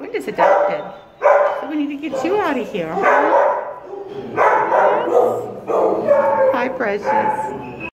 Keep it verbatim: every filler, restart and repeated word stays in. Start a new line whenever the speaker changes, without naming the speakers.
Quinta's adopted. So we need to get you out of here, huh? Hi, Precious.